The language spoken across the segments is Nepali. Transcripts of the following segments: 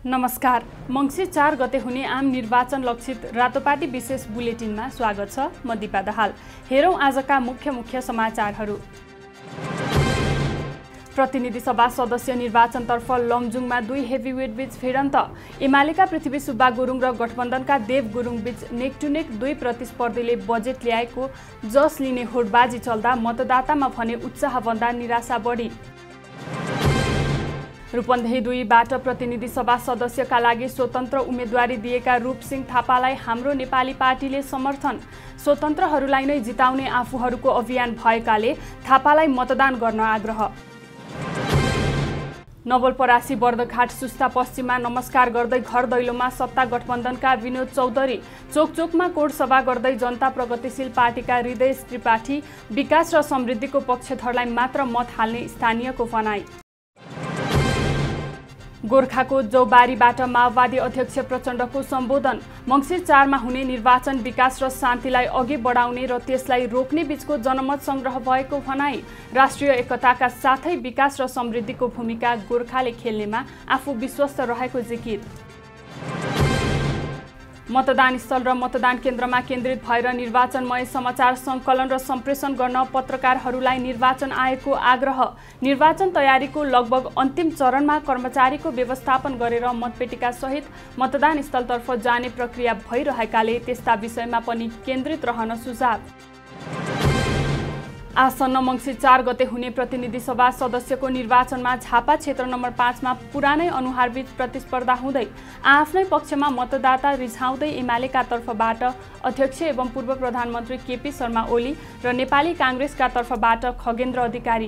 नमस्कार। मंसिर 4 गते हुने आम निर्वाचन लक्षित रातोपाटी विशेष बुलेटिनमा स्वागत छ। म दिपा दाहाल। हेरौं आजका मुख्य समाचारहरू। प्रतिनिधि सभा सदस्य निर्वाचनतर्फ लमजुङमा 2 हेभीवेट बीच भिडन्त। एमालेका पृथ्वी सुब्बा गुरुङ र गठबन्धनका देव गुरुङ बीच नेक टु नेक 2 प्रतिस्पर्धीले बजेट ल्याएको जस लिने होडबाजी चल्दा मतदातामा भने उत्साहभन्दा निराशा बढी। रूपन्देही 2बाट प्रतिनिधि सभा सदस्यका लागि स्वतन्त्र उम्मेदवारी दिएका रूपसिंह थापालाई हाम्रो नेपाली पार्टीले समर्थन। स्वतन्त्रहरूलाई नै जिताउने आफूहरूको अभियान भएकाले थापालाई मतदान गर्न आग्रह। नवलपरासी बर्दघाट सुस्ता पश्चिममा नमस्कार गर्दै घर दैलोमा सत्ता गठबन्धनका विनोद चौधरी, चोकचोकमा कोड सभा गर्दै जनता प्रगतिशील पार्टीका हृदय त्रिपाठी, विकास र समृद्धिको पक्षधरलाई मात्र मत हाल्ने स्थानीयको भनाई। गोर्खाको जौबारीबाट माओवादी अध्यक्ष प्रचण्डको सम्बोधन। मंसिर 4 मा हुने निर्वाचन विकास र शान्तिलाई अघि बढाउने र त्यसलाई रोक्ने बीचको जनमत संग्रह भएको भनाई। राष्ट्रिय एकताका साथै विकास र समृद्धिको भूमिका गोर्खाले खेल्नेमा आफू विश्वस्त रहेको जिकिर। मतदान स्थल र मतदान केन्द्रमा केन्द्रित भएर निर्वाचनमय समाचार सङ्कलन र सम्प्रेषण गर्न पत्रकारहरूलाई निर्वाचन आयोगको आग्रह। निर्वाचन तयारीको लगभग अन्तिम चरणमा कर्मचारीको व्यवस्थापन गरेर मतपेटिका सहित मतदान स्थलतर्फ जाने प्रक्रिया भइरहेकाले त्यस्ता विषयमा पनि केन्द्रित रहन सुझाव। आसन्न मंसिर 4 गते हुने प्रतिनिधि सभा सदस्यको निर्वाचनमा झापा क्षेत्र नम्बर 5 मा पुरानै अनुहारबीच प्रतिस्पर्धा हुँदै आफ्नै पक्षमा मतदाता रिझाउँदै एमालेका तर्फबाट अध्यक्ष एवं पूर्व प्रधानमन्त्री केपी शर्मा ओली र नेपाली काङ्ग्रेसका तर्फबाट खगेन्द्र अधिकारी।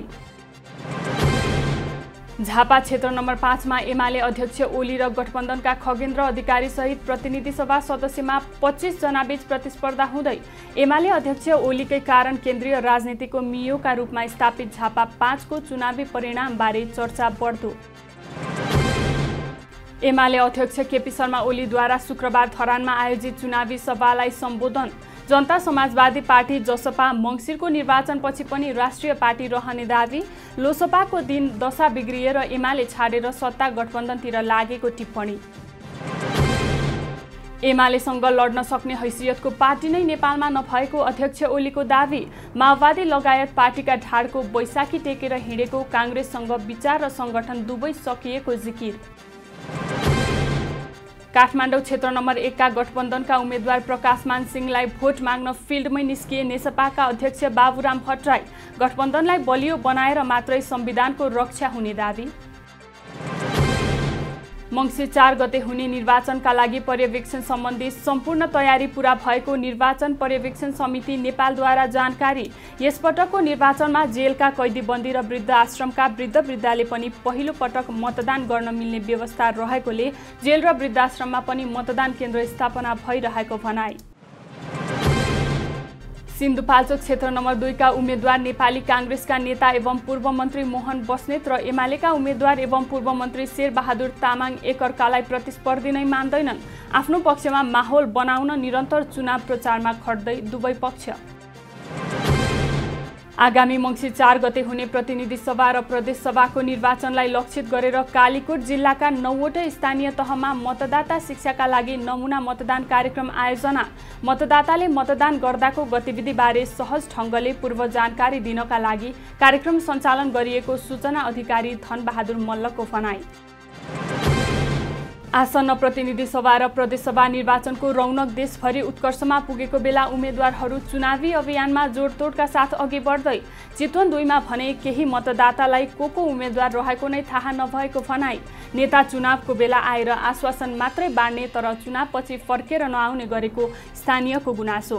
झापा क्षेत्र नम्बर 5 मा एमाले अध्यक्ष ओली र गठबन्धनका खगेन्द्र अधिकारी सहित प्रतिनिधि सभा सदस्यमा 25 जना बीच प्रतिस्पर्धा हुँदै एमाले अध्यक्ष ओलीकै कारण केन्द्रीय राजनीतिको मियोका रूपमा स्थापित झापा 5 को चुनावी परिणामबारे चर्चा बढ्दो। एमाले अध्यक्ष केपी शर्मा ओलीद्वारा शुक्रबार धरानमा आयोजित चुनावी सभालाई सम्बोधन। जनता समाजवादी पार्टी जसपा मंसिरको निर्वाचनपछि पनि राष्ट्रिय पार्टी रहने दावी। लोसपाको दिन दशा बिग्रिएर एमाले छाडेर सत्ता गठबन्धनतिर लागेको टिप्पणी। एमालेसँग लड्न सक्ने हैसियतको पार्टी नै नेपालमा नभएको अध्यक्ष ओलीको दावी। माओवादी लगायत पार्टीका ढाडको बैशाखी टेकेर हिँडेको काङ्ग्रेससँग विचार र सङ्गठन दुवै सकिएको जिकिर। काठमाडौँ क्षेत्र नम्बर 1 का गठबन्धनका उम्मेद्वार प्रकाशमान सिंहलाई भोट माग्न फिल्डमै निस्किए नेसपाका अध्यक्ष बाबुराम भट्टराई। गठबन्धनलाई बलियो बनाएर मात्रै संविधानको रक्षा हुने दावी। मंसिर 4 गते हुने निर्वाचनका लागि पर्यवेक्षण सम्बन्धी सम्पूर्ण तयारी पूरा भएको निर्वाचन पर्यवेक्षण समिति नेपालद्वारा जानकारी। यसपटकको निर्वाचनमा जेलका कैदीबन्दी र वृद्ध आश्रमका वृद्धले पनि पहिलो पटक मतदान गर्न मिल्ने व्यवस्था रहेकोले जेल र वृद्धाश्रममा पनि मतदान केन्द्र स्थापना भइरहेको भनाई। सिन्धुपाल्चोक क्षेत्र नम्बर 2 का उम्मेद्वार नेपाली काङ्ग्रेसका नेता एवं पूर्व मन्त्री मोहन बस्नेत र एमालेका उम्मेद्वार एवं पूर्व मन्त्री शेरबहादुर तामाङ एकअर्कालाई प्रतिस्पर्धी नै मान्दैनन्। आफ्नो पक्षमा माहौल बनाउन निरन्तर चुनाव प्रचारमा खट्दै दुवै पक्ष। आगामी मंसिर 4 गते हुने प्रतिनिधि सभा र प्रदेश सभाको निर्वाचनलाई लक्षित गरेर कालीकोट जिल्लाका 9वटै स्थानीय तहमा मतदाता शिक्षाका लागि नमुना मतदान कार्यक्रम आयोजना। मतदाताले मतदान गर्दाको गतिविधिबारे सहज ढङ्गले पूर्व जानकारी दिनका लागि कार्यक्रम सञ्चालन गरिएको सूचना अधिकारी धनबहादुर मल्लको भनाई। आसन्न प्रतिनिधि सभा र प्रदेश सभा निर्वाचनको रौनक देशभरि उत्कर्षमा पुगेको बेला उम्मेद्वारहरू चुनावी अभियानमा जोडतोडका साथ अघि बढ्दै चितवन 2 मा भने केही मतदातालाई को उम्मेद्वार रहेको नै थाहा नभएको भनाई। नेता चुनावको बेला आएर आश्वासन मात्रै बाँड्ने तर चुनावपछि फर्केर नआउने गरेको स्थानीयको गुनासो।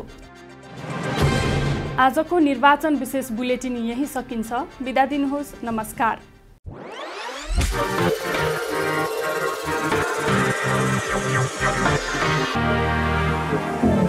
आजको निर्वाचन विशेष बुलेटिन यही सकिन्छ। बिदा दिनुहोस्। नमस्कार। Thank you.